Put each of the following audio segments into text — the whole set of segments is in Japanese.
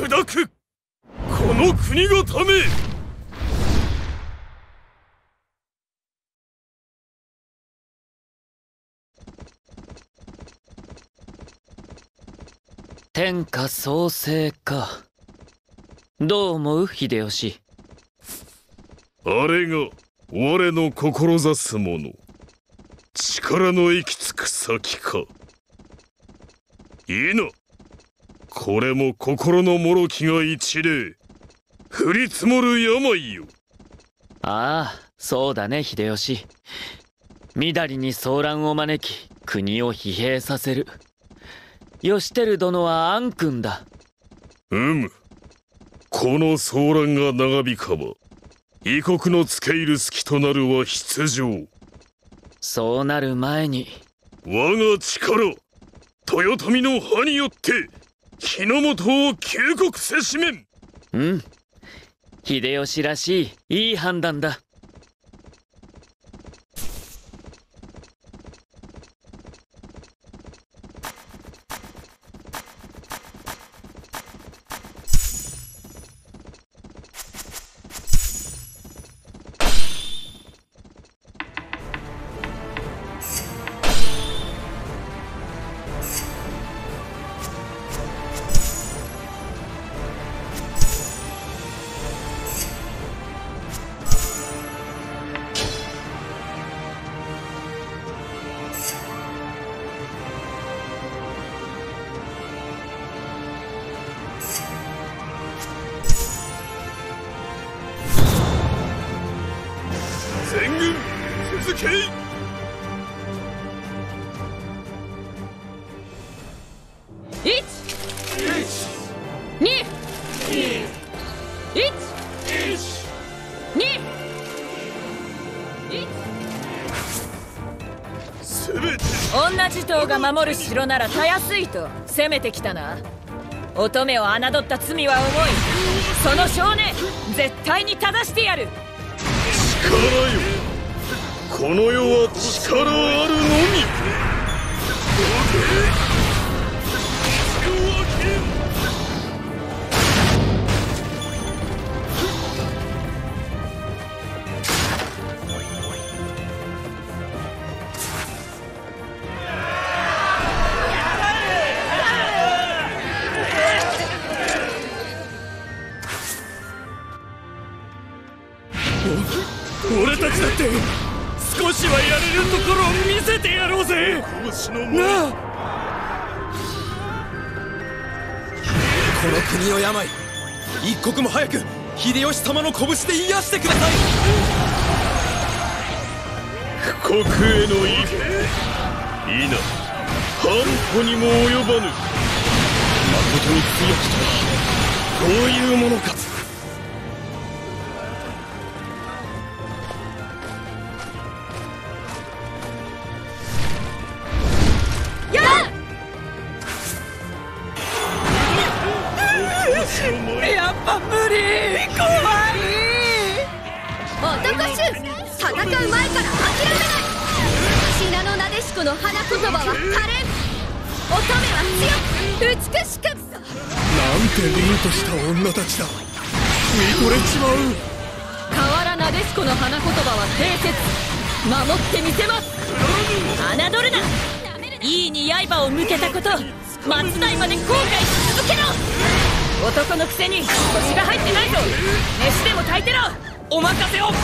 砕く。この国がため。 天下創生か。どう思う秀吉。 あれが我の志すもの。力の行き着く先か。いいな。これも心の脆きが一例。降り積もる病よ。 ああ、そうだね秀吉。みだりに騒乱を招き国を疲弊させる。義輝殿は暗君だ。 この騒乱が長引かば異国の付け入る隙となるは必定。 そうなる前に我が力豊臣の歯によって日の本を救国せしめん。 秀吉らしいいい判断だ。 全軍続けい。 女地頭が守る城ならたやすいと攻めてきたな。乙女を侮った罪は重い。その少年絶対に正してやる。 力よ、この世は力あるのみ。俺たちだって少しはやれるところを見せてやろうぜ。なあ、 この国の病、一刻も早く秀吉様の拳で癒してください。 国への意義いな半歩にも及ばぬ。誠に強きとはどういうものか。 やっぱ無理。怖い。 男衆、戦う前から諦めない。信濃なでしこの花言葉は可憐。乙女は強く美しく。 なんて凛とした女たちだ。見とれちまう。 河原なでしこの花言葉は定説。守ってみせます。侮るな。いいに刃を向けたこと、末代まで後悔し続けろ。男のくせに腰が入ってないぞ。飯でも炊いてろ。お任せを。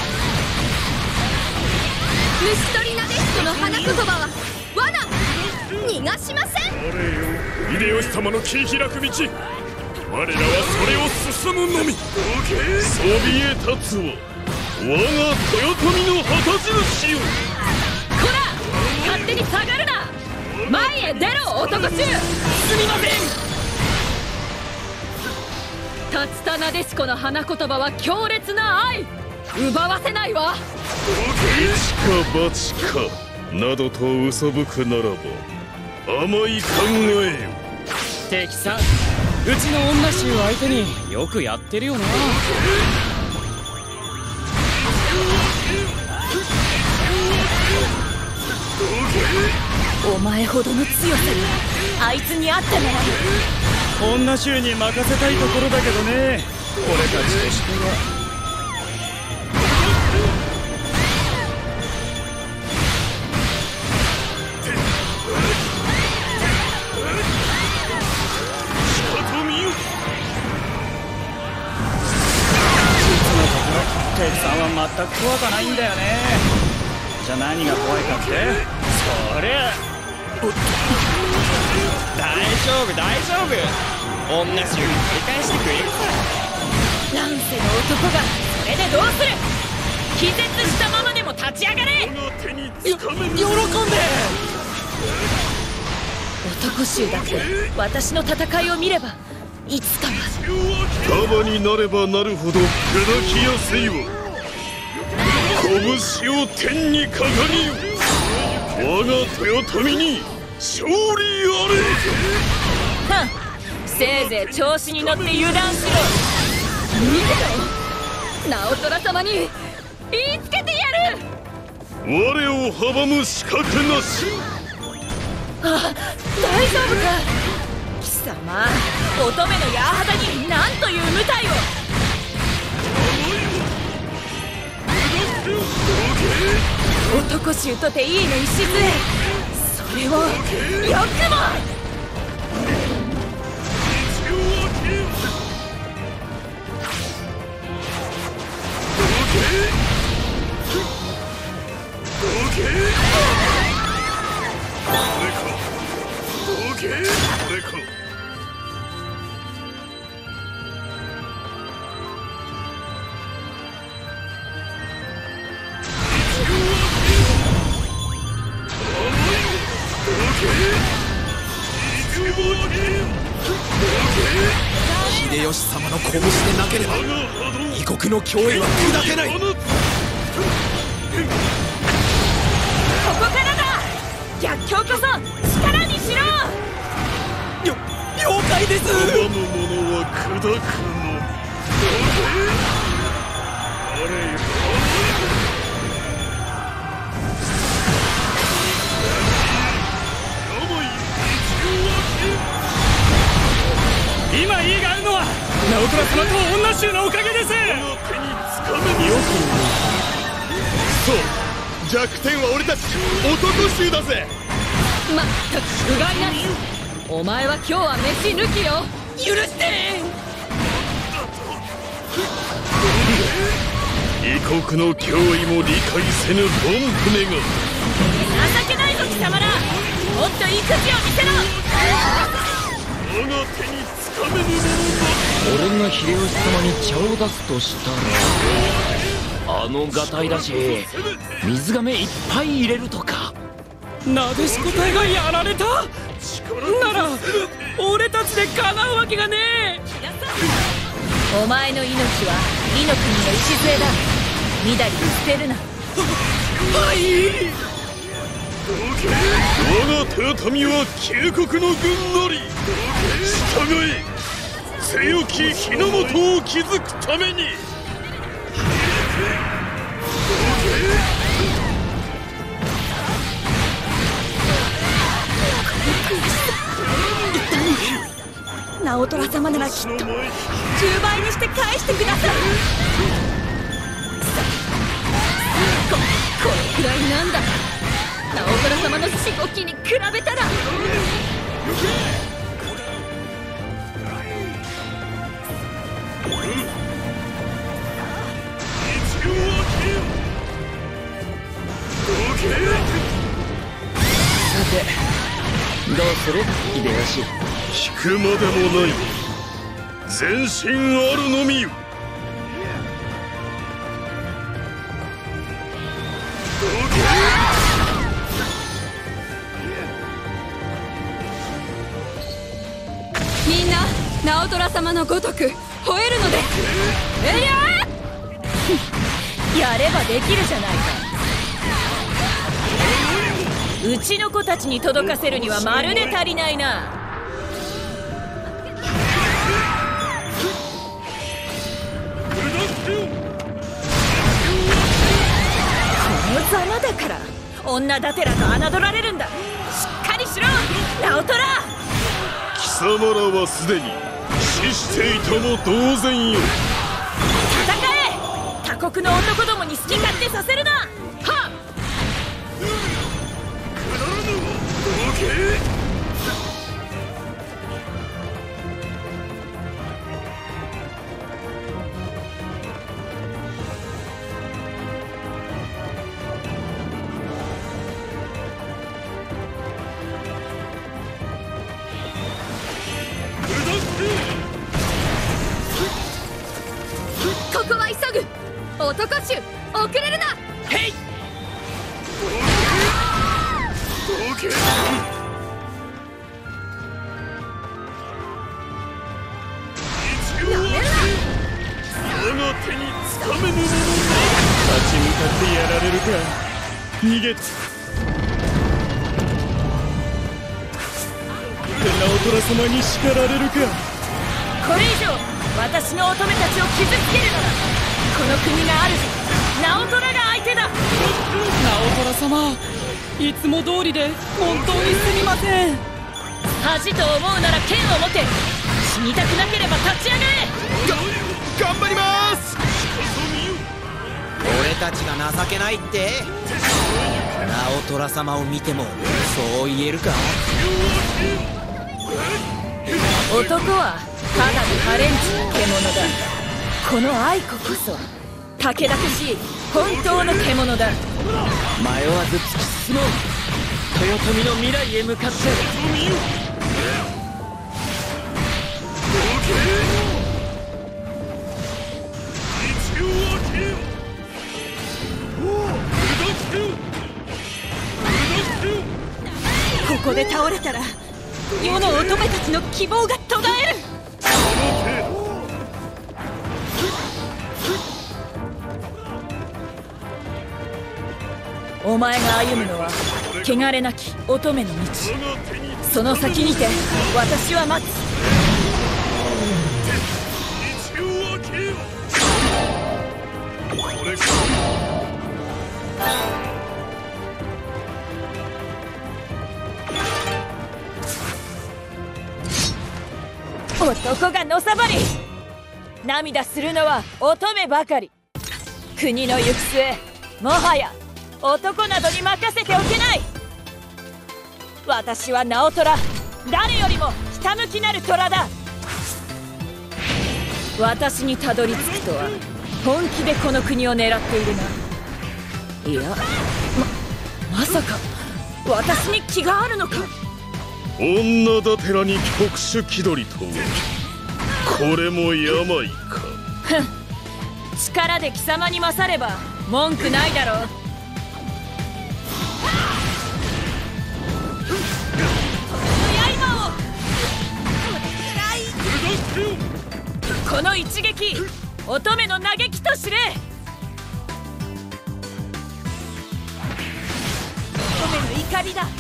虫取りなでしこの花言葉は罠。逃がしません。 秀吉様の切り開く道、我らはそれを進むのみ。そびえ立つは我が豊臣の旗印よ。 こら、勝手に下がるな。前へ出ろ男衆。すみません。竜田なでしこの花言葉は強烈な愛。奪わせないわ。 一か八かなどと嘘吹くならば甘い考えよ。 敵さん、うちの女衆相手によくやってるよな。 お前ほどの強さがあいつにあったなら女衆に任せたいところだけどね、俺たちとしては。テキさんは全く怖くないんだよね。じゃあ何が怖いかって、そりゃ大丈夫大丈夫、女衆に取り返してくれるさ。 乱世の男がそれでどうする。気絶したままでも立ち上がれ。 喜んで。 男衆だって私の戦いを見ればいつかは束になればなるほど砕きやすいわ。拳を天に掲げよ、我が豊臣に勝利あれ。 はん、せいぜい調子に乗って油断しろ。見てろ、直虎様に言いつけてやる。 我を阻む資格なし。 あ、大丈夫か貴様。乙女の矢肌に何という無体を。男衆とていいの礎、それをよくも。 秀吉様の拳でなければ異国の脅威は砕けない。 ここからだ。逆境こそ力にしろ。 了解です。 阻む者は砕くの。 今言いがあるのは直虎様と女衆のおかげです。 そう、弱点は俺たち男衆だぜ。 まったく不甲斐なし。お前は今日は飯抜きよ。許して。 異国の脅威も理解せぬドン船が。 情けないぞ貴様ら。もっと意気地を見せろ。 我が手につかめぬものだ。 俺が秀吉様に茶を出すとしたら、あのガタイだし水がめいっぱい入れるとか。 なでしこ隊がやられたなら俺たちでかなうわけがねえ。 お前の命は伊の国の礎だ。みだりに捨てるな。 はい。 我が豊臣は旧国の軍なり。従え、強き日の本を築くために。 直虎様ならきっと10倍にして返してください。これくらいなんだ。直虎様のしごきに比べたら。 さてどうする秀吉。 引くまでもない。前進あるのみよ。 みんな直虎様のごとく吠えるのです。 やればできるじゃないか。うちの子たちに届かせるにはまるで足りないな。このざまだから女だてらと侮られるんだ。しっかりしろ直虎。 貴貴様らはすでに死していたも同然よ。 戦え！他国の男どもに好き勝手させるな！はっ！ ここは急ぐ。男衆遅れるな。 へい！ やめるな。 我が手につかめぬもの。立ち向かってやられるか。逃げつ直虎様に叱られるか。 これ以上私の乙女たちを傷つけるならこの国が主直虎が相手だ。 直虎様、いつも通りで本当にすみません。 恥と思うなら剣を持て。死にたくなければ立ち上がれ。 頑張ります。 俺たちが情けないって？直虎様を見てもそう言えるか？ 男はただのハレンチな獣だ。この愛子こそたけだけしい本当の獣だ。 迷わず突き進もう。豊臣の未来へ向かって。 ここで倒れたら世の乙女たちの希望が途絶える。お前が歩むのは汚れなき乙女の道。その先にて私は待つ。男がのさばり涙するのは乙女ばかり。国の行く末もはや男などに任せておけない。私は直虎、誰よりもひたむきなる虎だ。私にたどり着くとは本気でこの国を狙っているな。いや、まさか私に気があるのか。 女だてらに特殊気取りとはこれも病か。 ふん、力で貴様に勝れば文句ないだろう。この一撃、乙女の嘆きと知れ。乙女の怒りだ。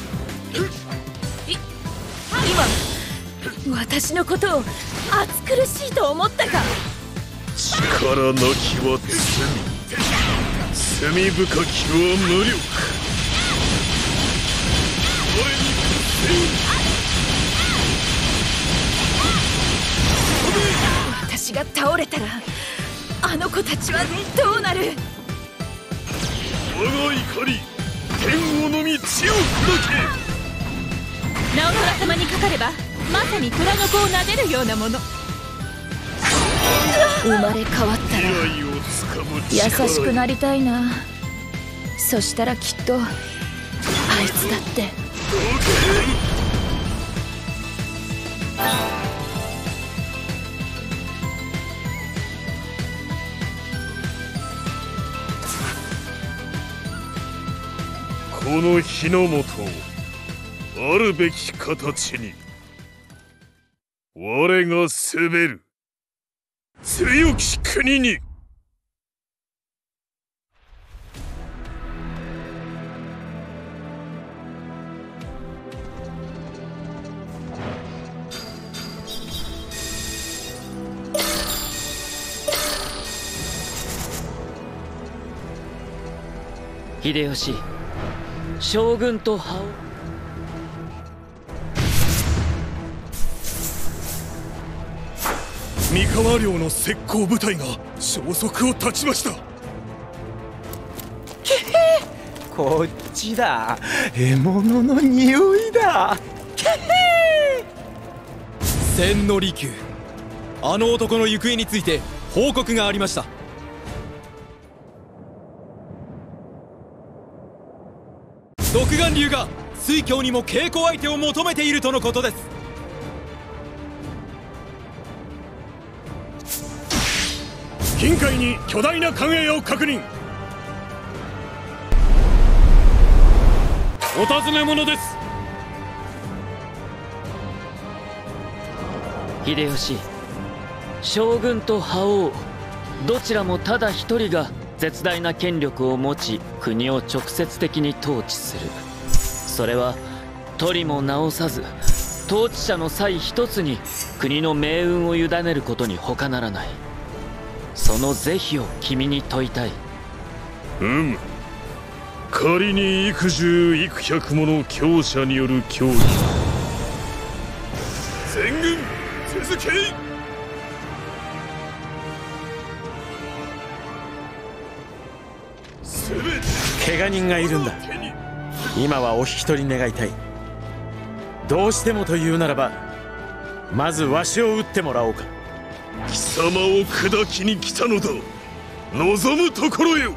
今私のことを暑苦しいと思ったか。 力なきは罪、罪深きは無力。俺に屈せよ。私が倒れたらあの子たちはどうなる。 我が怒り、天をのみ血を砕け。 直虎様にかかればまさに虎の子を撫でるようなもの。生まれ変わったら優しくなりたいな。そしたらきっとあいつだってこの日の元あるべき形に我が滑る強き国に。 秀吉、将軍と羽を。 三河領の石膏部隊が消息を絶ちました。 こっちだ。獲物の匂いだ。 千利休、あの男の行方について報告がありました。独眼竜が水郷にも稽古相手を求めているとのことです。 近海に巨大な艦影を確認。お尋ね者です。 秀吉、将軍と覇王どちらもただ一人が絶大な権力を持ち国を直接的に統治する。それは取りも直さず統治者の際一つに国の命運を委ねることに他ならない。その是非を君に問いたい。 仮に幾十幾百もの強者による脅威、全軍続け。 怪我人がいるんだ。今はお引き取り願いたい。どうしてもというならばまずわしを撃ってもらおうか。 貴様を砕きに来たのだ。望むところよ。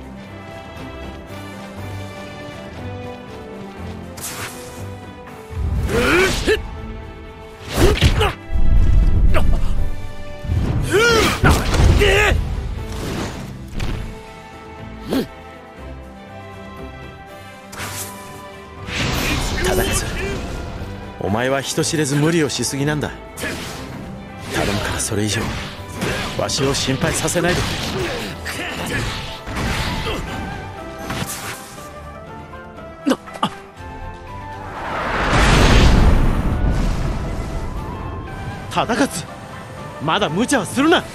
忠勝、お前は人知れず無理をしすぎなんだ。頼むからそれ以上わしを心配させないでくれ。忠勝、まだ無茶はするな。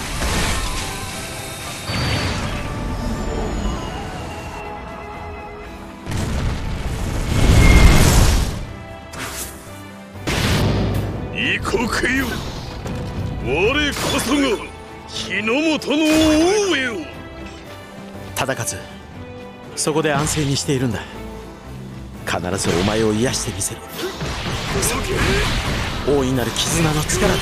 異国よ、我こそが日の本の王よ。 忠勝、そこで安静にしているんだ。必ずお前を癒してみせる。大いなる絆の力で。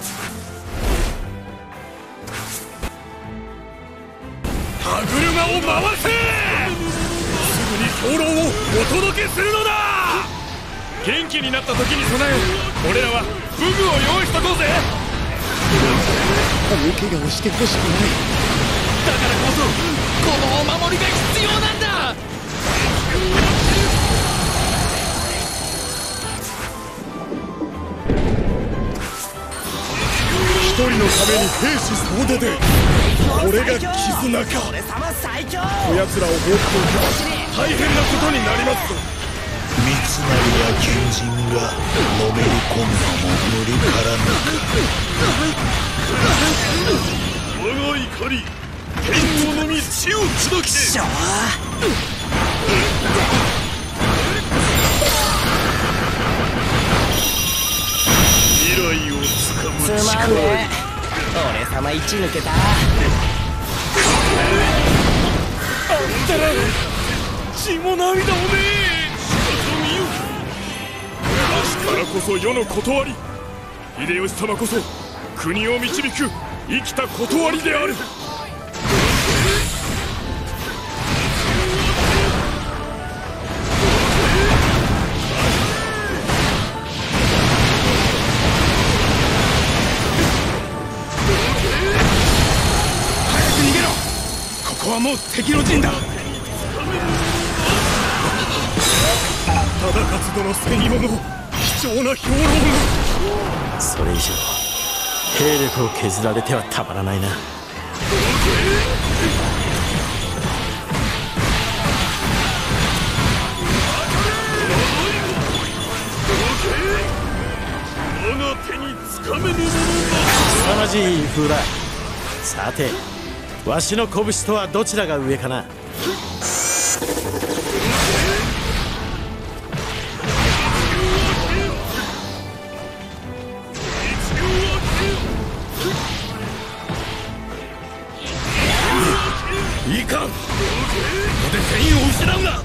歯車を回せ。すぐに兵糧をお届けするのだ。元気になった時に備えよ。俺らは武具を用意しとこうぜ。 大怪我をしてほしくない。 だからこそこのお守りが必要なんだ。 一人のために兵士総出で、これが絆か。こやつらを放っておけば大変なことになりますぞ。 三成や求人がのめり込んだも無理からぬか。 我が怒り天皇の道を砕け。未来をつかむ力。 俺様一抜けた。あんたら血も涙もねえ。 だからこそ世の断り。秀吉様こそ国を導く生きた断りである。早く逃げろ。ここはもう敵の陣だ。忠勝殿背に物、貴重な兵糧が。 それ以上兵力を削られてはたまらないな。 我が手につかめぬものだ。 凄まじい風だ。さてわしの拳とはどちらが上かな。 いかん。ここで全員を失うな。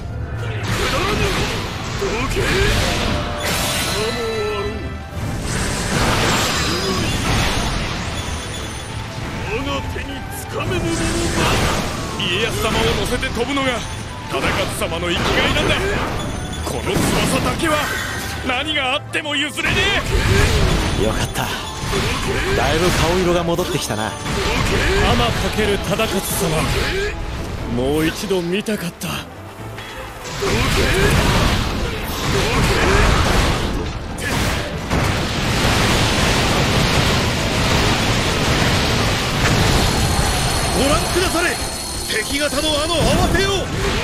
我が手につかめぬものだ。家康様を乗せて飛ぶのが忠勝様の生きがいなんだ。この翼だけは何があっても譲れねよかった。だいぶ顔色が戻ってきたな。 天翔忠勝様、もう一度見たかった。ご覧くだされ、敵方のあの慌てよう。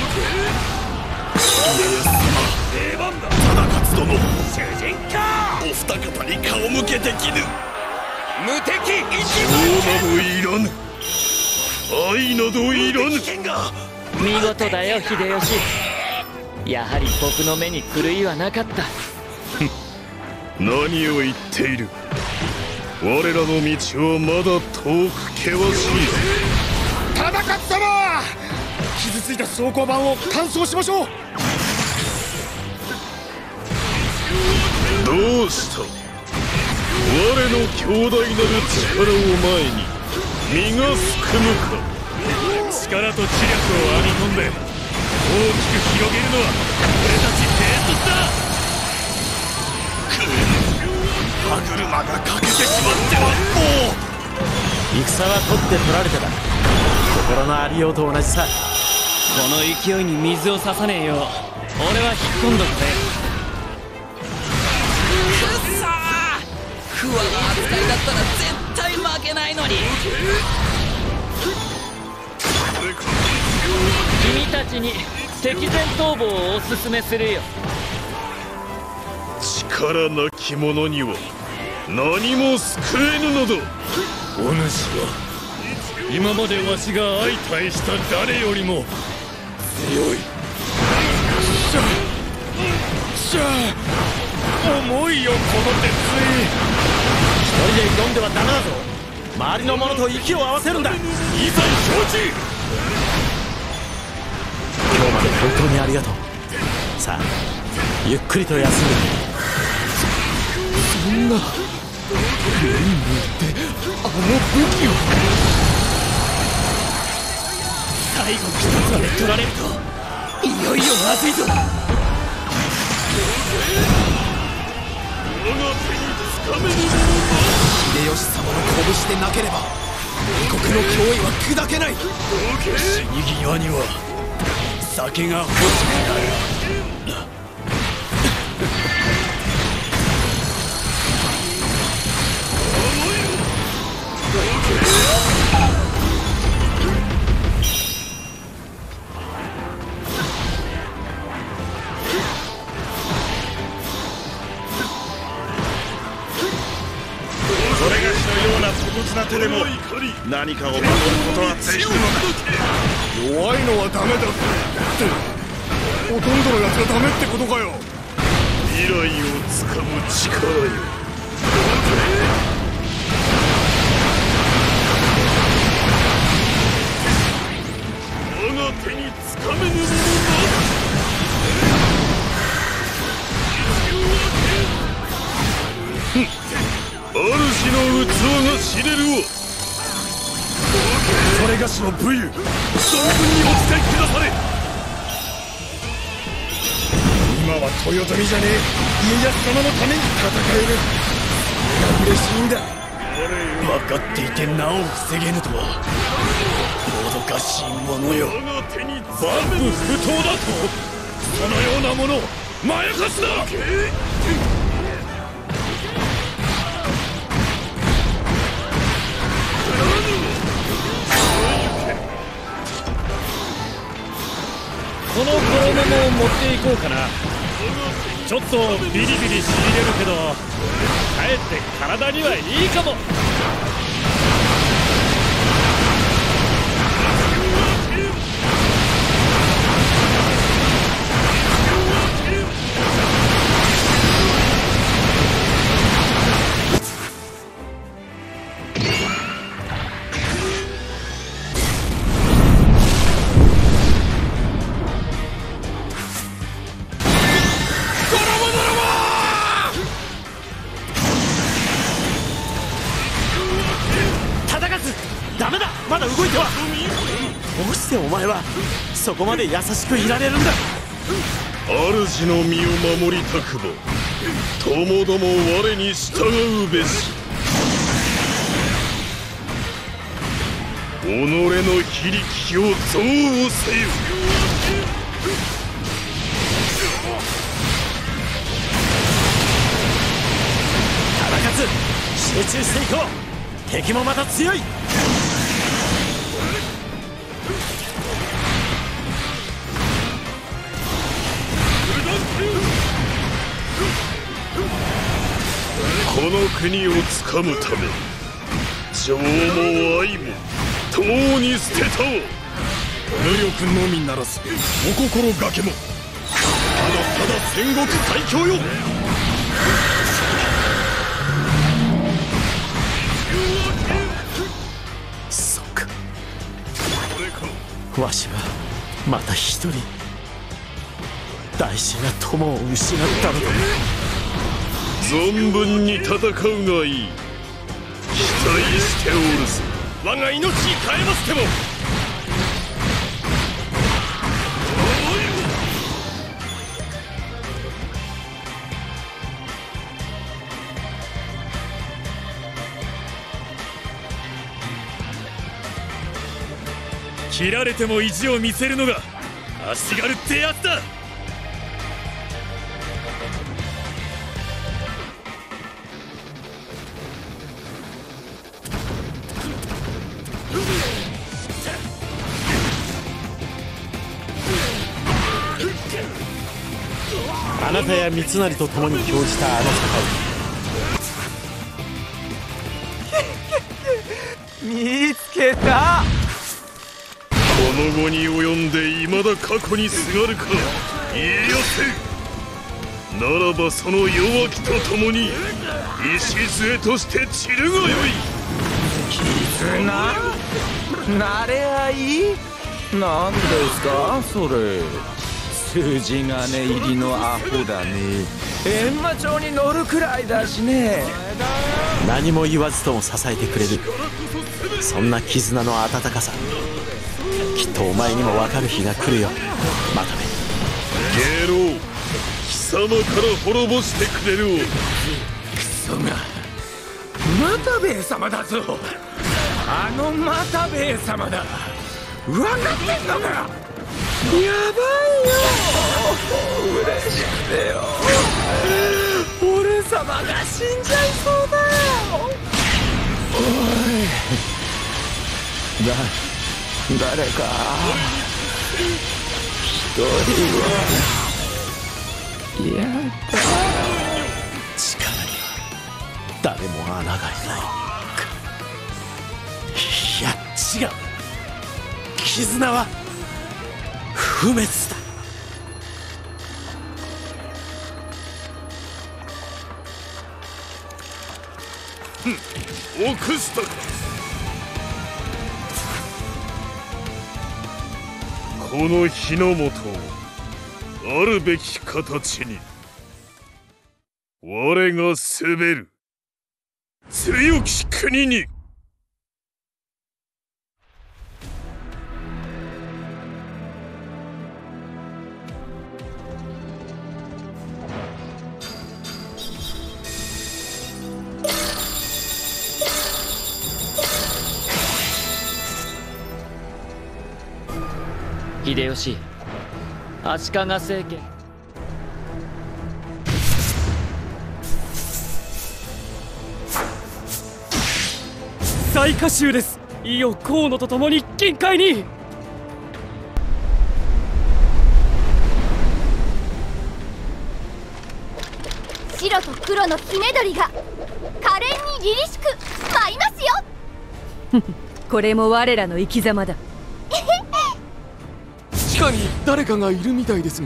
出番だ。忠勝殿、主人公、お二方に顔向けできぬ。無敵一番などいらぬ。愛などいらぬ。 見事だよ秀吉。やはり僕の目に狂いはなかった。 何を言っている。我らの道はまだ遠く険しい。忠勝様、傷ついた装甲板を乾燥しましょう。どうした。我の強大なる力を前に身がすくむか。力と知力を編み込んで大きく広げるのは俺たち兵卒だ。歯車が欠けてしまってはもう。 戦は取って取られてだ。心のありようと同じさ。 この勢いに水を差さねえよう俺は引っ込んどくぜ。 不和な扱いだったら絶対負けないのに。 君たちに敵前逃亡をおすすめするよ。 力なき者には何も救えぬのだ。お主は今までわしが相対した誰よりも強い。しゃあ重いよこの鉄槌。 一人で挑んではダメだぞ。周りの者と息を合わせるんだ。 いざ承知。 今日まで本当にありがとう。さあゆっくりと休んで。 そんな任務ってあの武器を。最後の一つまで取られるといよいよまずいぞ。我が手につかめぬものだ。 秀吉様の拳でなければ異国の脅威は砕けない。 死に際には酒が欲しくなる。それがしのような粗忽な手でも何かを守ることはできるのだ。弱いのはダメだってほとんどのやつがダメってことかよ。未来をつかむ力よ。我が手につかめぬものだ。主の器が知れるわ。それがしの武勇、存分にお伝えくだされ。今は豊臣じゃねえ家康様のために戦える。それが嬉しいんだ。分かっていてなお防げぬとはもどかしいものよ。万夫不当だとそのようなものまやかすな。 この衣も持っていこうかな。ちょっとビリビリしびれるけどかえって体にはいいかも。 まだ動いては。どうしてお前はそこまで優しくいられるんだ。 主の身を守りたくばともども我に従うべし。己の非力を憎悪せよ。 忠勝、集中していこう。敵もまた強い。 この国をつかむため情も愛も共に捨てたわ。 武力のみならずお心がけもただただ戦国最強よ。 そっか、わしはまた一人大事な友を失ったのだ。 存分に戦うがいい。期待しておるぞ。 我が命に変えましても。 切られても意地を見せるのが足軽ってやつだ。 あなたや三成と共に興じたあの戦い見つけた。 この後に及んで未だ過去にすがるか家康。ならばその弱きと共に礎として散るがよい。 絆なれ合いなんですかそれ。筋金入りのアホだね。閻魔帳に乗るくらいだしね。 何も言わずとも支えてくれる、そんな絆の温かさ、きっとお前にも分かる日が来るよ。またね。 下郎、貴様から滅ぼしてくれるを。 クソが又兵衛様だぞ。あの又兵衛様だ。分かってんのか。やばいよ。嬉しくてよ。俺様が死んじゃいそうだよ。おい、誰か一人はやだ。 力には誰も穴がないか。いや違う、絆は不滅だ。 臆したか。この日の本をあるべき形に我が攻める強き国に。 秀吉、足利政権。 最下衆です。いよ河野と共に金塊に。 白と黒のひねどりが可憐に凛々しく舞いますよ。 これも我らの生き様だ。 地下に誰かがいるみたいですが。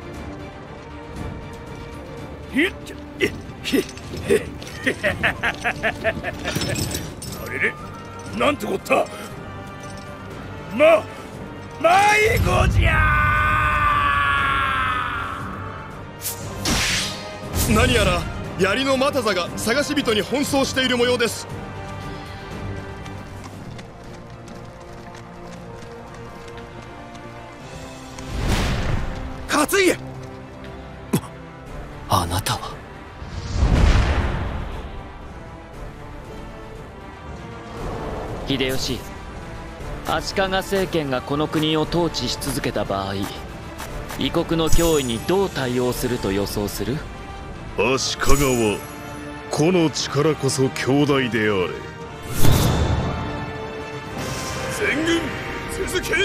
あれれ、なんてこった。迷子じゃ。 何やら槍の又座が探し人に奔走している模様です。 松家。 あなたは秀吉、足利政権がこの国を統治し続けた場合、異国の脅威にどう対応すると予想する？ 足利はこの力こそ強大であれ。全軍続け。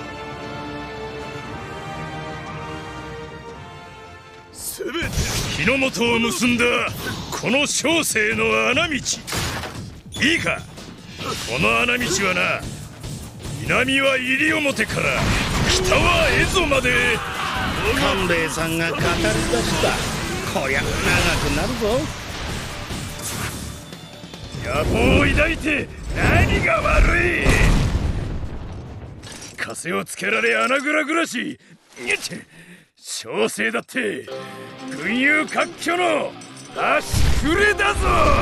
すべて日の本を結んだこの小生の穴道、いいか、この穴道はな、南は西表から北は蝦夷まで。 官兵衛さんが語り出したこりゃ長くなるぞ。 野望を抱いて何が悪い。風をつけられ穴蔵暮らし、小生だって群雄割拠の足くれだぞ。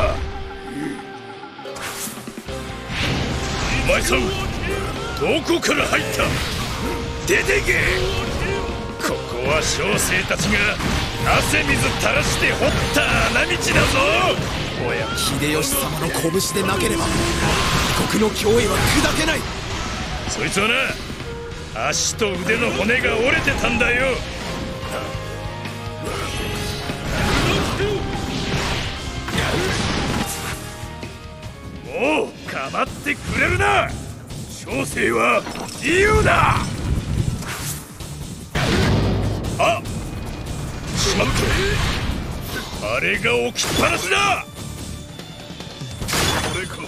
お前さん、どこから入った？出てけ。ここは小生たちが汗水垂らして掘った穴道だぞ。おや、 秀吉様の拳でなければ異国の脅威は砕けない。 そいつはな、足と腕の骨が折れてたんだよ。もう構ってくれるな。小生は自由だ。あ、しまった。あれが置きっぱなしだ。これか。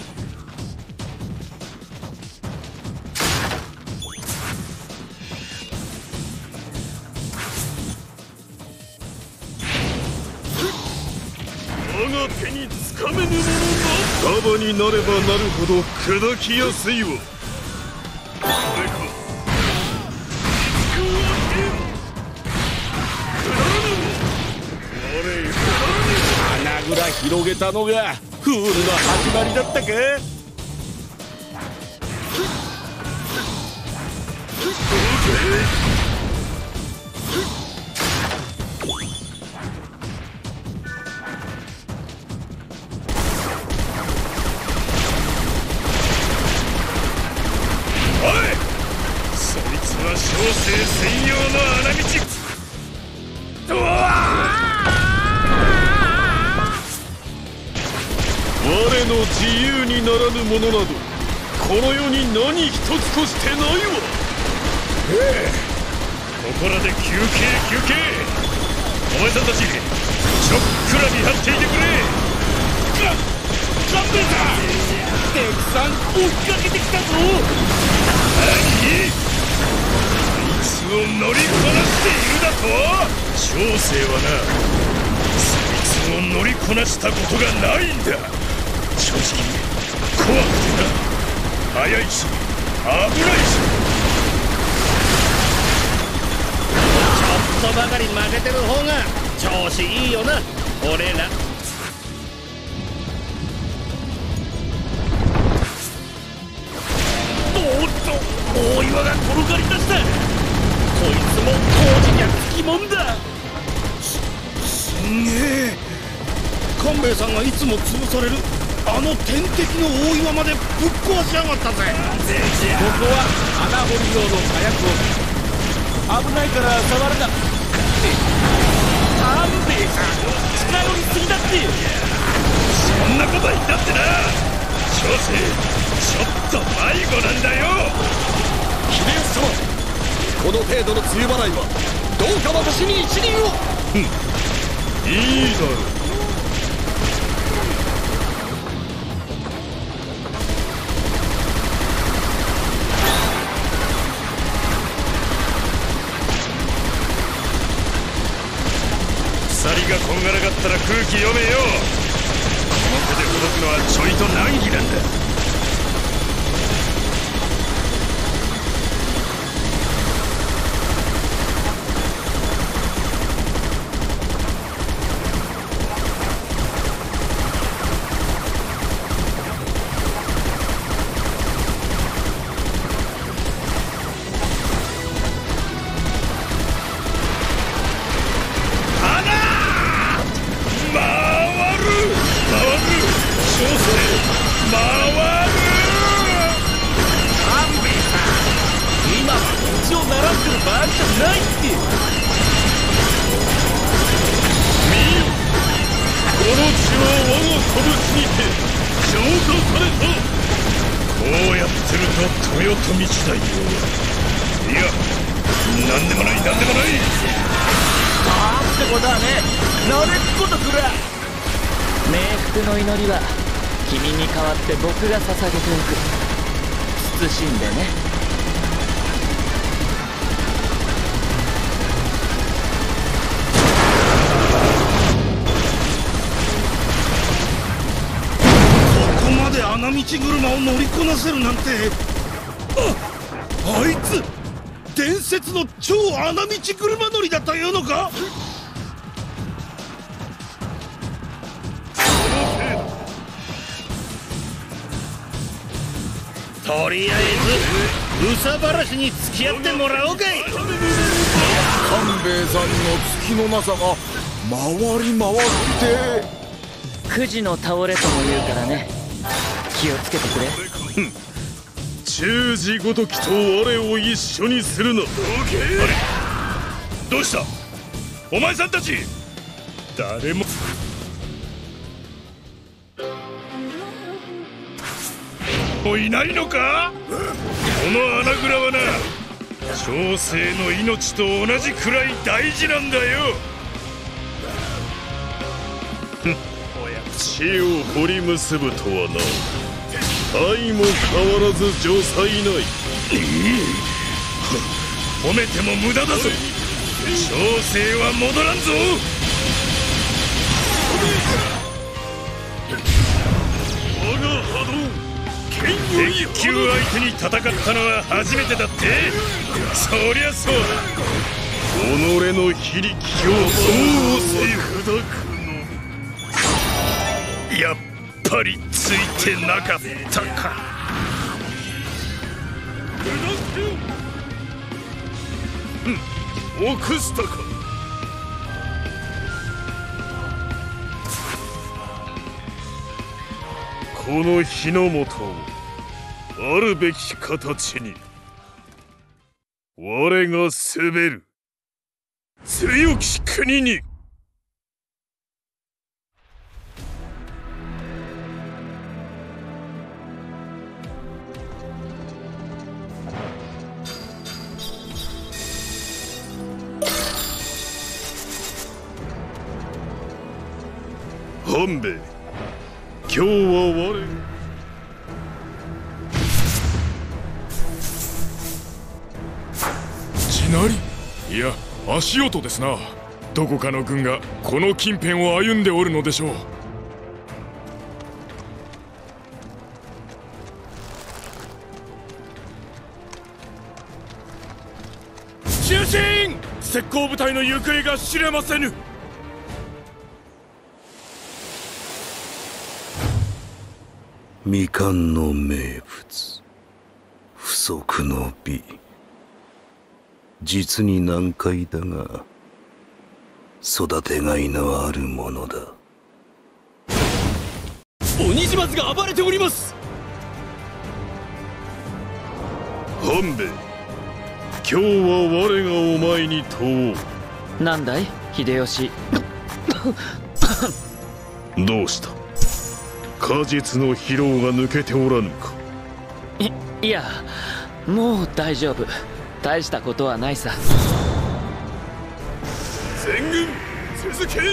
我が手につかめぬものが束になればなるほど砕きやすいわ。これか。 穴蔵広げたのが不運の始まりだったか。 小生専用の穴道。我の自由にならぬものなどこの世に何一つとしてないわ。ここらで休憩休憩。お前さんたちちょっくら見張っていてくれ。勘兵衛さん、敵さん追っかけてきたぞ。何？を乗りこなしているだと？小生はな、そいつを乗りこなしたことがないんだ。正直怖くてな、速いし危ないし。 ちょっとばかり負けてる方が調子いいよな、俺ら。 おっと、大岩が転がり出した。こいつも当時にはつきもんだ。すんげえ。 官兵衛さんがいつも潰されるあの天敵の大岩までぶっ壊しやがったぜ。ここは穴掘り用の火薬を。危ないから触るな。 官兵衛さん、近寄りすぎだって。そんなこと言ったってな。小生ちょっと迷子なんだよ。 秀吉様、この程度の梅雨払いはどうか私に一任を。 いいだろう。鎖がこんがらがったら空気読めよ。この手でほどくのはちょいと難儀なんだ。 バカないって見よ、この血は我が拳にて浄化された。こうやってると豊臣時代よ。いや、なんでもない、なんでもない。 ってことはね、慣れっことくら。 冥福の祈りは君に代わって僕が捧げておく。慎んでね。 ここまで穴道車を乗りこなせるなんて。あいつ伝説の超穴道車乗りだというのか。 とりあえず憂さ晴らしに付き合ってもらおうかい。 官兵衛さんの月のなさが回り回ってくじの倒れとも言うからね、気をつけてくれ。 忠治ごときと我を一緒にするな。あれ、どうした、お前さんたち。誰ももういないのか。この穴蔵はな、小生の命と同じくらい大事なんだよ。知を掘り結ぶとはな、愛も変わらず女才ない。褒めても無駄だぞ。小生は戻らんぞ。我が波動鉄球相手に戦ったのは初めてだって。そりゃそうだ。己の非力をどうせ砕くの。やっぱりついてなかったか。臆したか。この日の本をあるべき形に我が攻める強き国に。半兵衛、今日は我地鳴り、いや足音ですな。どこかの軍がこの近辺を歩んでおるのでしょう。中心、石膏部隊の行方が知れませぬ。 未完の名物、不足の美、実に難解だが育てがいのあるものだ。 鬼島津が暴れております。 半兵衛、今日は我がお前に問おう。 なんだい秀吉。 どうした。果実の疲労が抜けておらぬか。 いや、もう大丈夫。大したことはないさ。 全軍続け。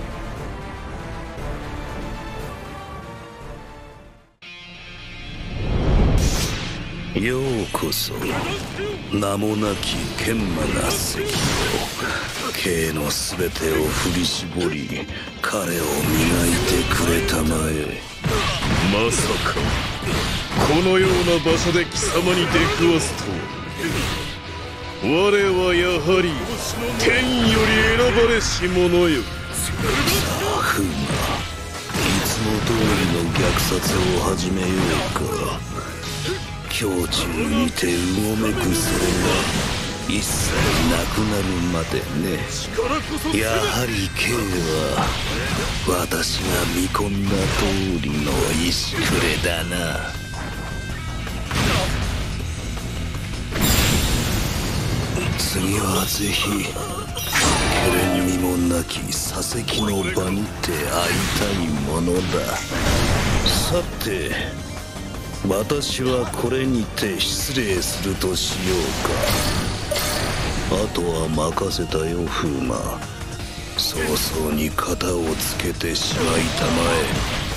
ようこそ名もなき研磨な石を、慶のすべてを振り絞り彼を磨いてくれたまえ。 まさかこのような場所で貴様に出くわすとは。我はやはり天より選ばれし者よ。 ふうな、いつも通りの虐殺を始めようか。胸中にてうごめくそれが一切なくなるまでね。やはり慶は私が見込んだ通りの石くれだな。 次はぜひけれんみもなき佐石の場にて会いたいものだ。さて私はこれにて失礼するとしようか。あとは任せたよ風魔。早々に肩をつけてしまいたまえ。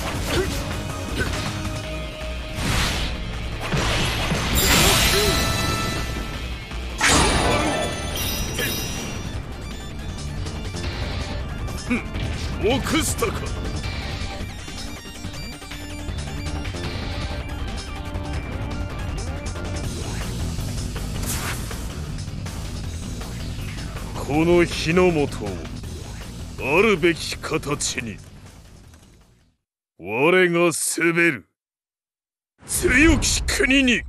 臆したか。この日の本をあるべき形に我が攻める強き国に。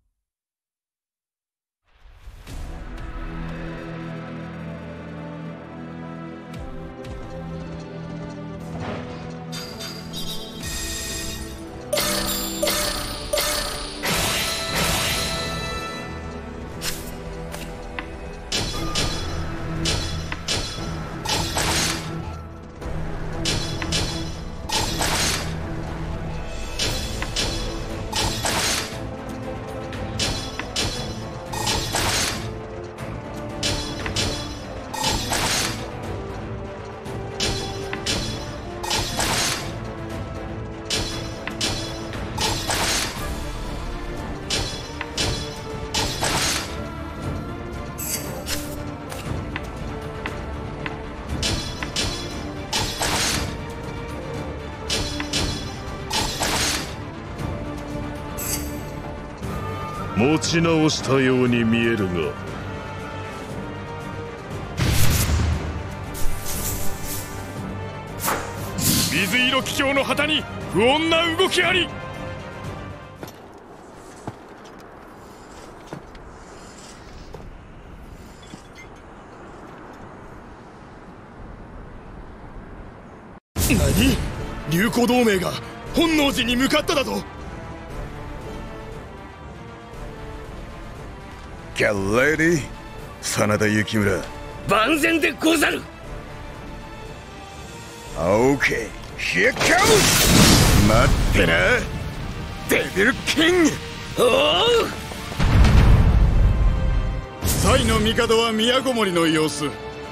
持ち直したように見えるが、 水色桔梗の旗に不穏な動きあり。 何？流行同盟が本能寺に向かっただと。 Get ready、真田幸村。 万全でござる。 OK、Here comes。待ってな、デビルキング。 おう。 祭の帝は都盛の様子。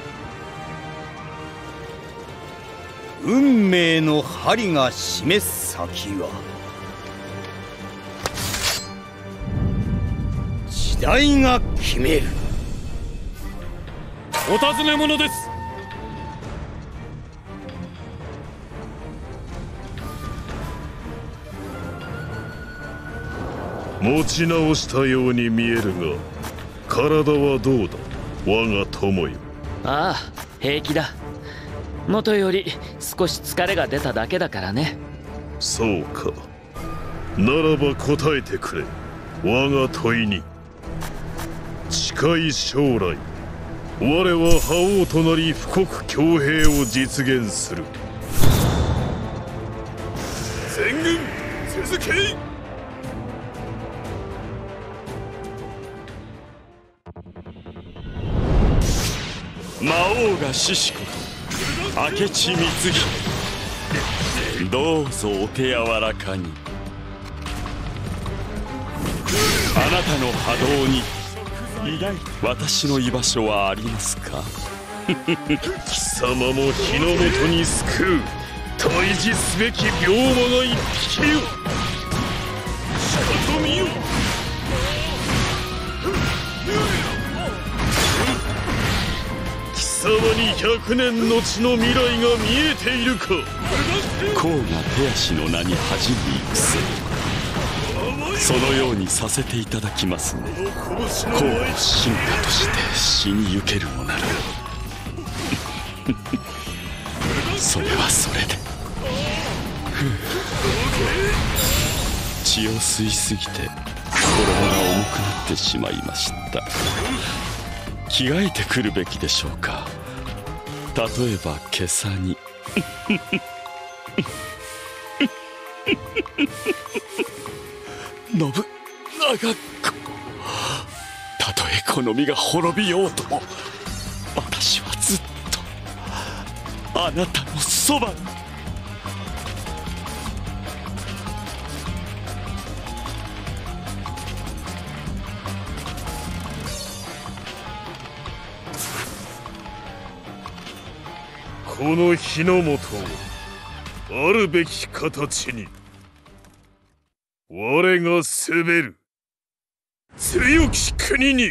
運命の針が示す先は時代が決める。 お尋ね者です。 持ち直したように見えるが、体はどうだ我が友よ。 ああ、平気だ。元より少し疲れが出ただけだからね。 そうか。ならば答えてくれ、我が問いに。近い将来、我は覇王となり富国強兵を実現する。全軍続け。 魔王が獅子こと明智光秀、どうぞお手柔らかに。あなたの波動に私の居場所はありますか？ 貴様も日の本に救う退治すべき病魔が一匹よ。しかと見よ。貴様に100年の地の未来が見えているか。 甲が手足の名に恥じぬ戦、そのようにさせていただきますね。甲を進化として死にゆけるのならそれはそれで。血を吸いすぎて衣が重くなってしまいました。着替えてくるべきでしょうか。例えば今朝に信長公、 たとえこの身が滅びようとも私はずっとあなたのそばに。 この日の本をあるべき形に我が攻める強き国に。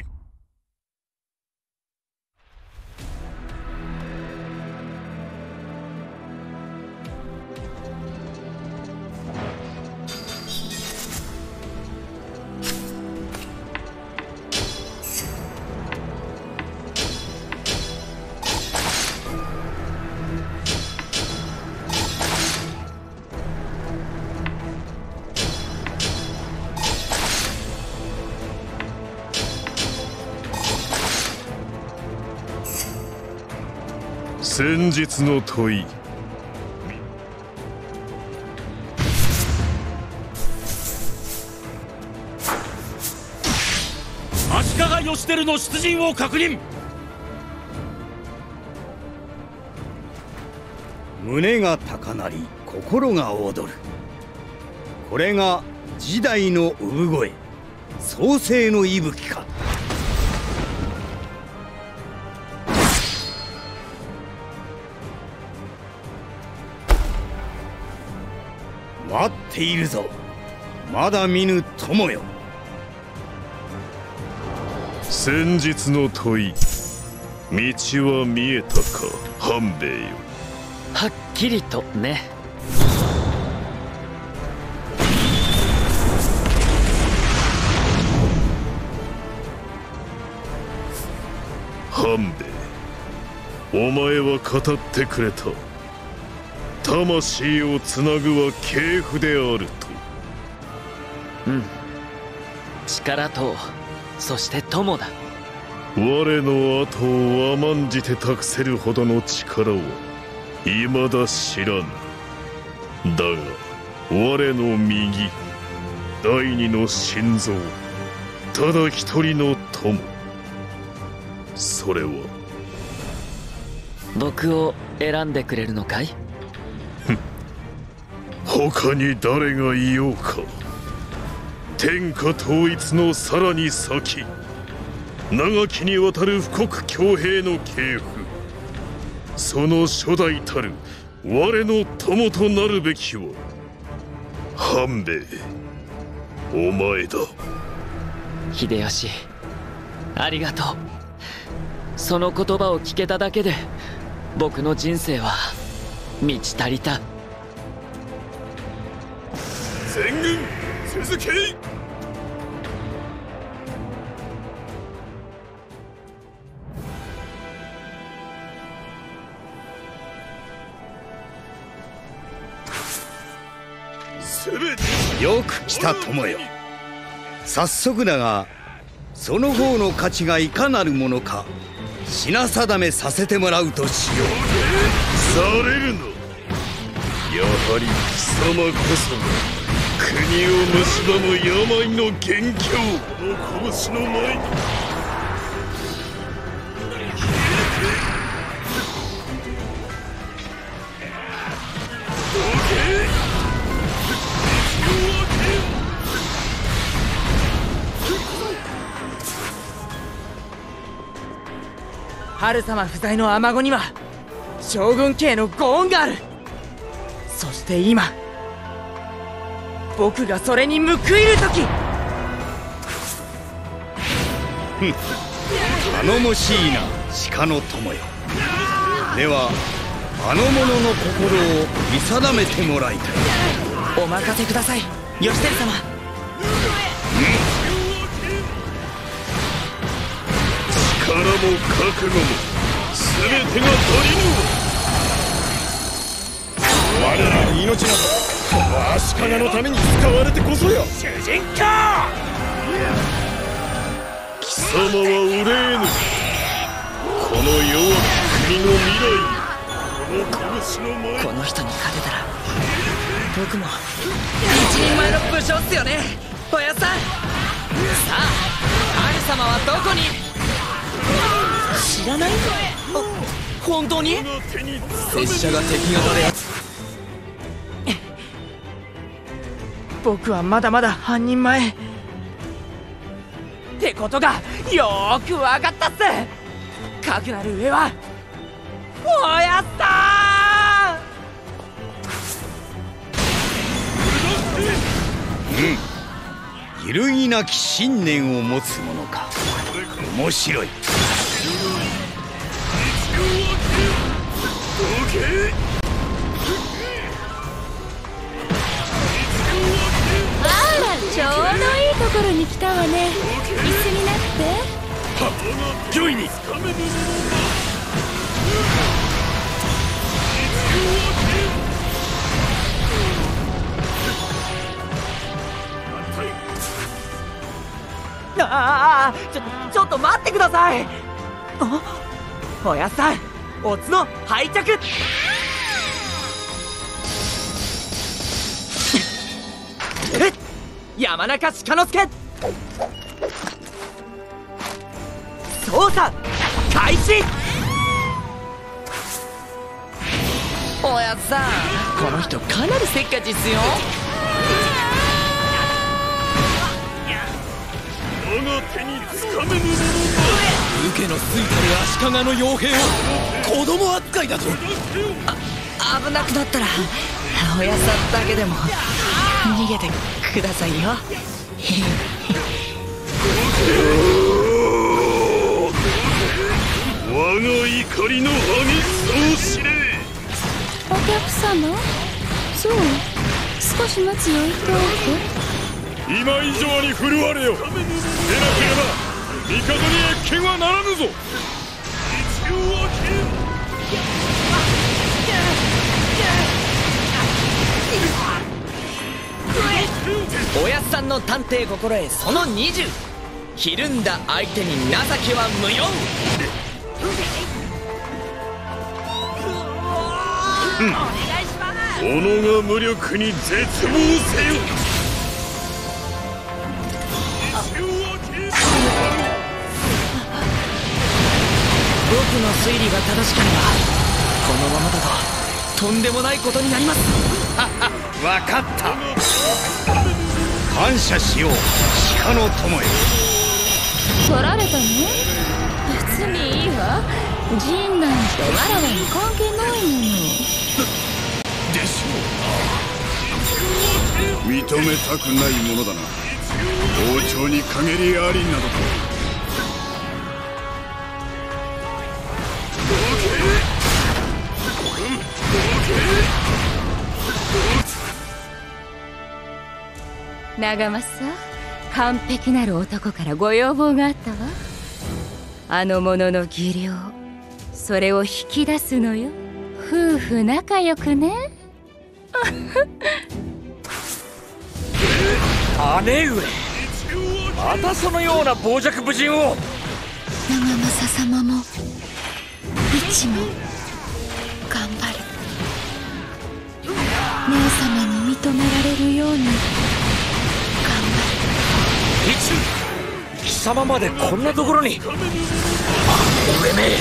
先日の問い、 足利義輝の出陣を確認。 胸が高鳴り心が躍る。これが時代の産声、創世の息吹か。待っているぞ、まだ見ぬ友よ。 先日の問い、道は見えたか半兵衛よ。 はっきりとね。 半兵衛、お前は語ってくれた。魂をつなぐは系譜であると。 うん、力とそして友だ。 我の後を甘んじて託せるほどの力を未だ知らぬ。だが我の右第二の心臓、ただ一人の友、それは僕を選んでくれるのかい？ 他に誰がいようか。天下統一のさらに先、長きにわたる富国強兵の系譜、その初代たる我の友となるべきは半兵衛、お前だ。 秀吉、ありがとう。その言葉を聞けただけで僕の人生は満ち足りた。 全軍続け。 よく来た友よ。早速だがその方の価値がいかなるものか品定めさせてもらうとしよう。 されるの。やはり貴様こそが国を蝕む病の元凶。この拳の前に春様不在の雨子には将軍家へのご恩がある。そして今僕がそれに報いる時。 頼もしいな鹿の友よ。ではあの者の心を見定めてもらいたい。 お任せください義輝様。 力も覚悟も全てが足りぬ。我らの命などこの足利のために使われてこそよ。主人公、貴様は憂えぬ。この弱き国の未来にこの拳の前。 この人に勝てたら僕も一人前の武将っすよね、おやっさん。さあ様はどこに？知らない？本当に？ 拙者が敵方で。 僕はまだまだ半人前ってことがよーく分かったっす。かくなる上はおやったー。揺るぎなき信念を持つ者か。面白い。 あら、ちょうどいいところに来たわね。椅子になって。 御意に。 ちょっと待ってください。おやっさん、おつの拝着。山中鹿之助、捜査開始。おやっさん、この人かなりせっかちっすよ。 我が手につかめぬ。 武家のついたる足利の傭兵を子供扱いだと。 危なくなったらおやっさんだけでも逃げてくださいよ。 我が怒りの激しさを知れ。 お客様、そう、少し待つよ、言っておいて。 今以上に振るわれよ。でなければ帝に謁見はならぬぞ。 おやっさんの探偵心得その20。ひるんだ相手に情けは無用。 己が無力に絶望せよ。 僕の推理が正しければこのままだととんでもないことになります。 分かった。感謝しよう、鹿の友よ。 取られたの？別にいいわ。陣なんてわらわに関係ないもの。 でしょう。認めたくないものだな。王朝に陰りありなどと。 長政、完璧なる男からご要望があったわ。あの者の技量、それを引き出すのよ。夫婦仲良くね。 姉上、またそのような傍若無人を。 長政様も一も頑張る。姉様に認められるように貴様までこんなところに。上め。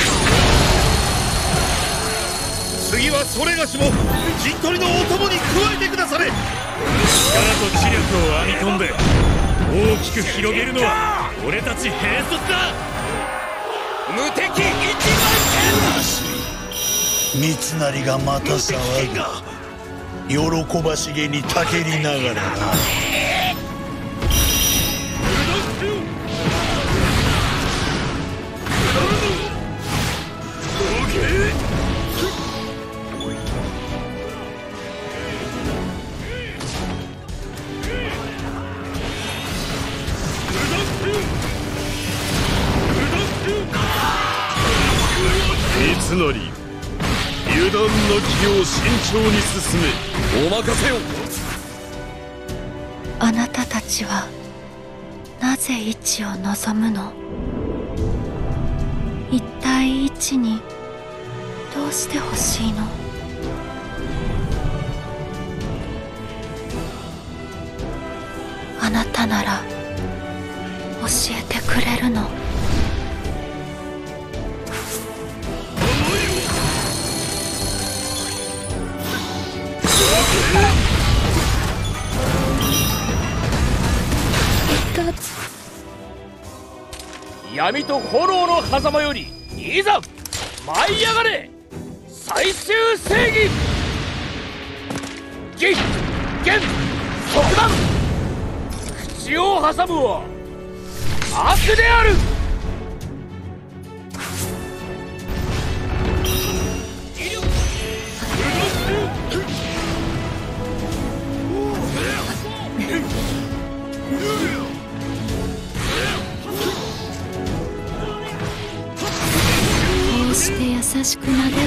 次はそれがしも陣取りのお供に加えてくだされ。力と知力を編み込んで大きく広げるのは俺たち兵卒だ。無敵一三成がまた騒ぐ。喜ばしげにたけりながらな。 三成、油断の気を慎重に進め。お任せよ。 あなたたちはなぜ一を望むの？一対一にどうしてほしいの？あなたなら教えてくれるの？ 闇と炎の狭間よりいざ舞い上がれ最終正義。義元即断。口を挟むは悪である。 こうして優しく撫でるだけで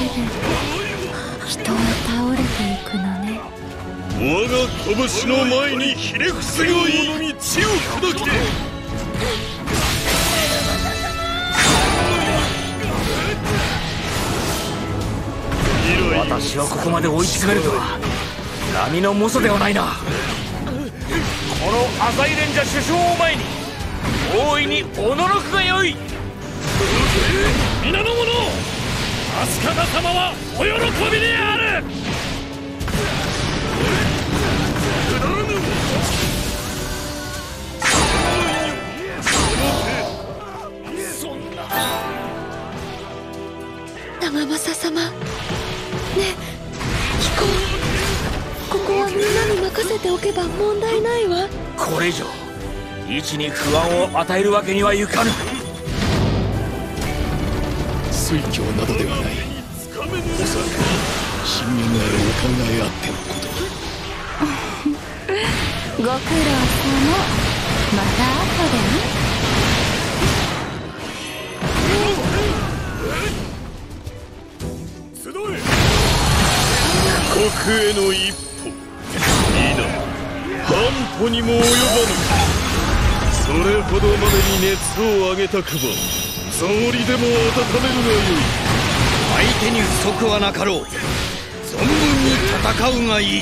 人は倒れていくのね。 我が拳の前にひれ伏せがいいのに血を砕け。 私はここまで追い詰めるとは並の猛者ではないな。この浅井レンジャー首相を前に大いに驚くがよい。皆の者、飛鳥様はお喜びである。 長政様、ねえ聞こう。ここはみんなに任せておけば問題ないわ。 これ以上一に不安を与えるわけにはいかぬ。 推挙などではない。おそらく親民なるお考えあってのこと。 ご苦労様。また後でね。 国への一歩、いな半歩にも及ばぬ。それほどまでに熱を上げたくば草履でも温めるがよい。 相手に不足はなかろう。存分に戦うがいい。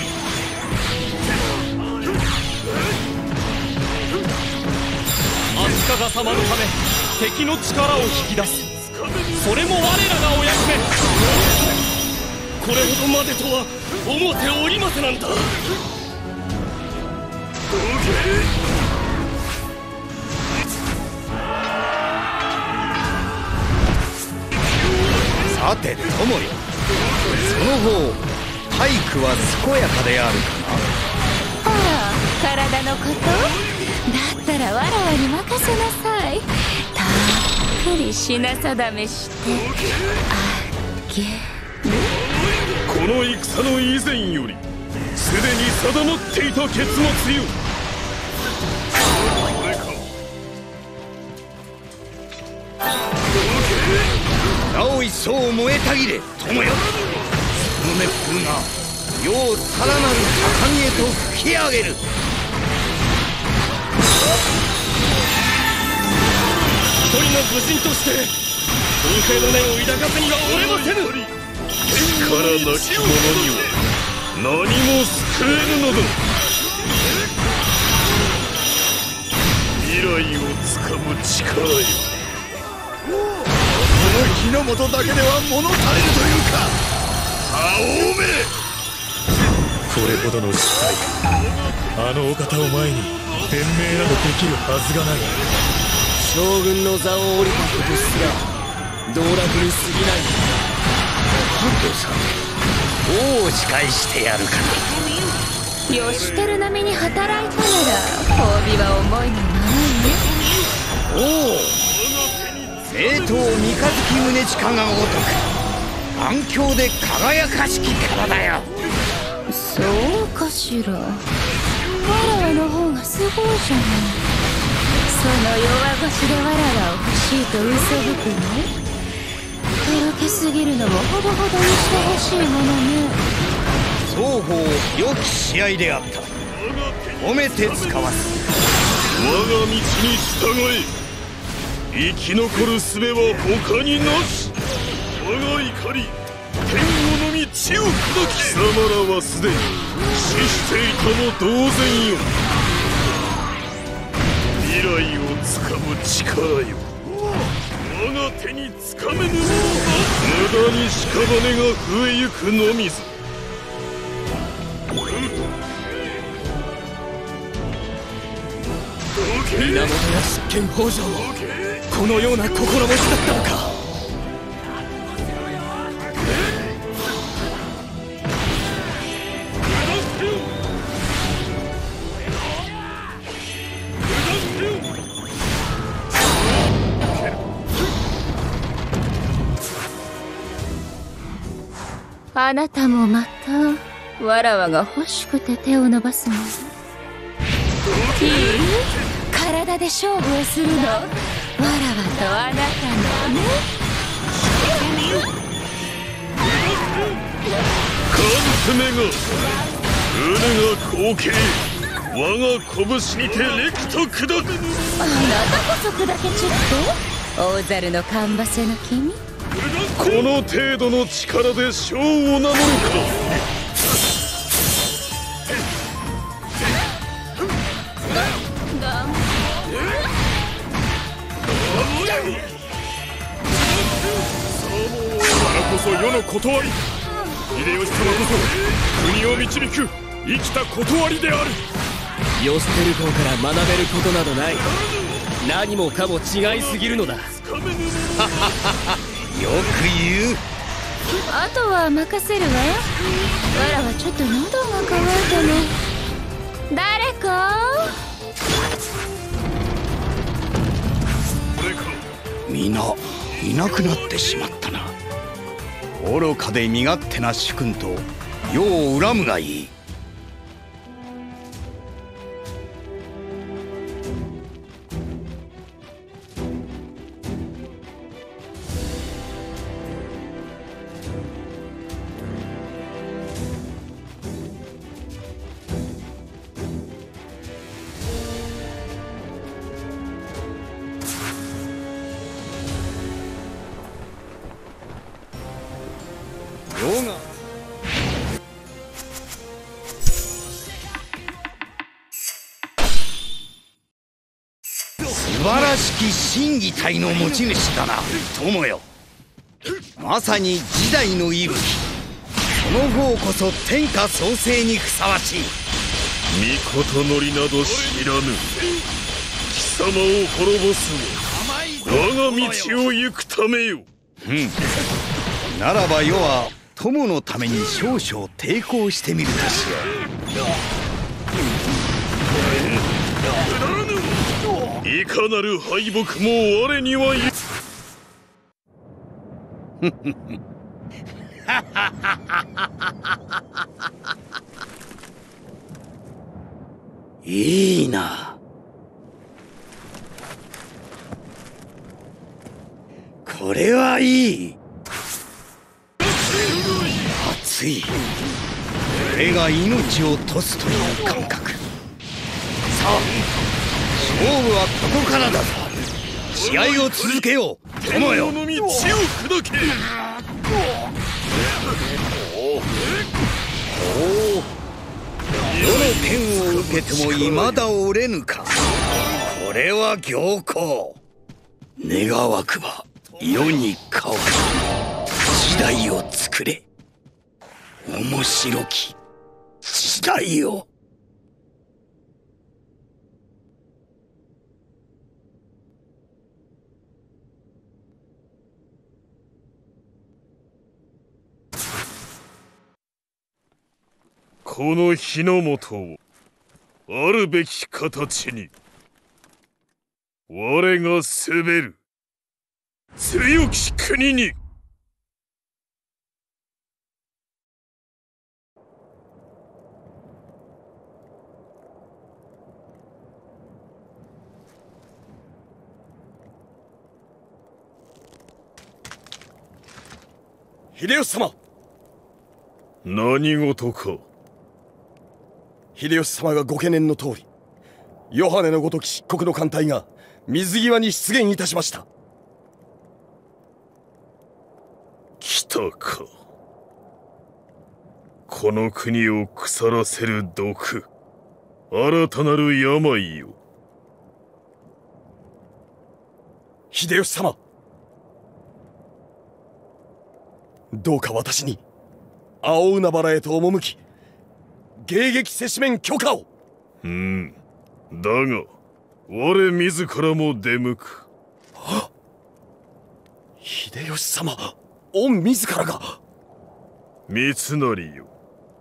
足利様のため敵の力を引き出す。それも我らがお役目。これほどまでとは思っておりませなんだ。 さて友よ、その方体育は健やかであるかな。 ああ、体のことだったらわらわに任せなさい。たっぷり品定めしてあげる。 この戦の以前よりすでに定まっていた結末よ。 なお一層燃えたぎれ友よ。その熱風が世をさらなる高みへと吹き上げる。 一人の武人として公正の念を抱かずにはおれませぬ。 力なき者には何も救えぬのだ。未来をつかむ力よ。 この日の元だけでは物足りぬというか。 青め。 これほどの失態、あのお方を前に弁明などできるはずがない。 将軍の座を降りたことすら道楽に過ぎない。 さん、どう仕返してやるかな。 義輝並みに働いたなら褒美は思いもならんね。 おお、正当三日月宗近がごとく暗鏡で輝かしきからだよ。 そうかしら。わらわの方がすごいじゃない。その弱腰でわらわを欲しいと嘘吹くの？とろけすぎるのもほどほどにしてほしいものね。 双方良き試合であった。褒めて使わす。 我が道に従え。生き残る術は他になし。我が怒り天をのみ血を砕き。貴様らはすでに死していたも同然よ。未来をつかむ力よ、我が手につかめぬものだ。無駄に屍が増えゆくのみぞ。 源や執権北条もこのような心持ちだったのか。 あなたもまたわらわが欲しくて手を伸ばすの。いい？体で勝負をするの。わらわとあなたのね。 缶詰が胸が後傾、我が拳にてレクと砕く。 あなたこそ砕けちって大猿のかんばせの君。 この程度の力で将を名乗るか。 我こそ世の断り、秀吉様こそ国を導く生きた断りである。 ヨステル公から学べることなどない。何もかも違いすぎるのだ。 よく言う。 あとは任せるわ。わらはちょっと喉が渇いたの。誰か皆いなくなってしまったな。愚かで身勝手な主君と世を恨むがいい。素晴らしき心技体の持ち主だな友よ。まさに時代の息吹。その方こそ天下創生にふさわしい。 味方乗りなど知らぬ。貴様を滅ぼすも我が道を行くためよ。 ならば世は友のために少々抵抗してみるとしよう。 いかなる敗北も我にはいいな。これはいい。熱い。これが命を賭すという感覚。さあ勝負はここからだぞ。試合を続けよう友よ。 天の道を砕け。 世の剣を受けても未だ折れぬか。これは行幸。願わくば世に変わる時代を作れ。面白き時代を。 この日の本をあるべき形に我が滑る強き国に。 秀吉様。 何事か。 秀吉様がご懸念の通り、ヨハネのごとき漆黒の艦隊が水際に出現いたしました。 来たか。この国を腐らせる毒、新たなる病よ。 秀吉様、どうか私に青海原へと赴き迎撃せしめん許可を。 だが我自らも出向く。 秀吉様、御自らが。 三成よ、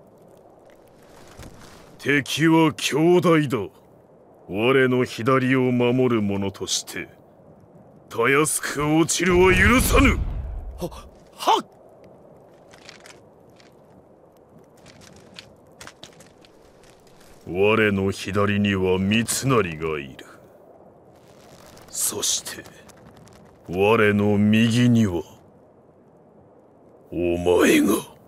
敵は強大だ。我の左を守る者としてたやすく落ちるは許さぬ。 はっ。 我の左には三成がいる。そして我の右にはお前が。